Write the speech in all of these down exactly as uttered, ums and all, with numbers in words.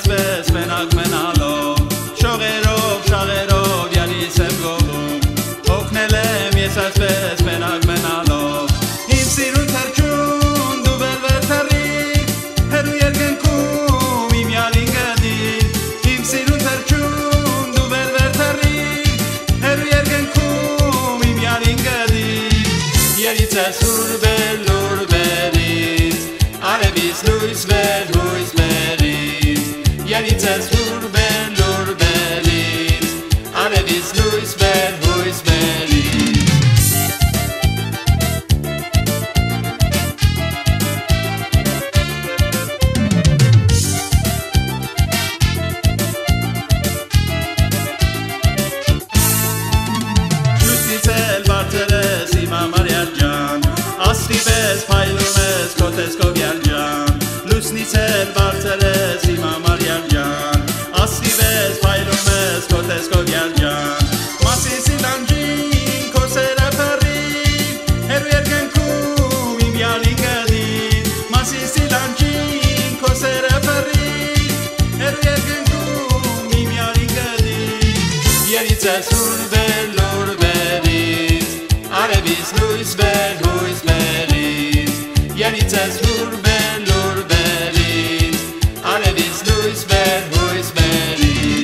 ասպես մենակ մենալով շողերով շաղերով յալիս եմ գովում հոգնել եմ ես ասպես մենակ մենալով իմ սիրուն թրջուն դու վեր-վեր թռիր հեռու երկնքում իմ յալին գդիր իմ սիրուն թրջուն դու վեր-վեր թռիր հեռու երկնքում իմ յալին գդիր երից ես ուր բեր լուր բերից արևից լույս վեր հույս բերից երից ես ուր բեր լուր բերից արևից լույս վեր հույս բերից լուսնից էլ բարձր ես իմ համար յարջան աստղի պես փայլում ես քո տեսքով յարջան լուսնից էլ բարձր ես իմ համար յարջան աստղի պես փայլում ես քո տեսքով յարջան Մասիսի լանջին քո սերը փռին հեռու երկնքում իմ յալին գդիր Մասիսի լանջին քո սերը փռին հեռու երկնքում իմ յալին գդիր երից ես ուր բեր լուր բերից արևից լույս վեր հույս բերից երից ես ուր բեր լուր բերից արևից լույս վեր հույս բերից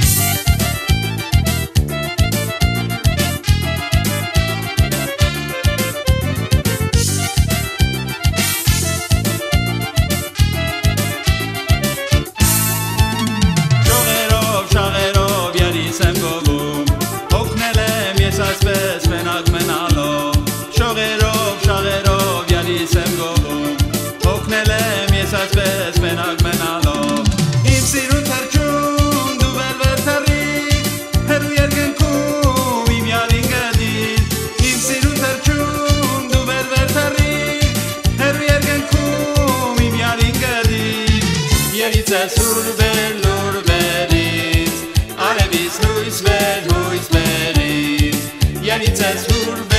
շողերով շաղերով յալիս եմ գովում հոգնել եմ ես ասպես մենակ մենալով շողերով շաղերով յալիս եմ գովում հոգնել եմ ես ասպես մենակ մենալով իմ սիրուն թրջուն դու վեր-վեր թռիր հեռու երկնքում իմ յալին գդիր իմ սիրուն թրջուն դու վեր-վեր թռիր հեռու երկնքում իմ յալին գդիր երից ես ուր բեր լուր բերից արևից լույս վեր հույս բերից երից ես ուր